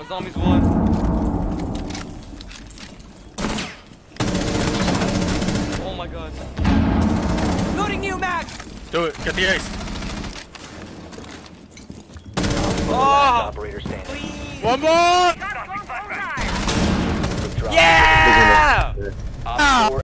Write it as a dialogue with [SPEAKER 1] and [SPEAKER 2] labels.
[SPEAKER 1] zombies one. Oh my god. Loading new mag!
[SPEAKER 2] Do it. Get the ace.
[SPEAKER 1] Oh!
[SPEAKER 3] Please.
[SPEAKER 2] One more!
[SPEAKER 1] Yeah!
[SPEAKER 2] Ah.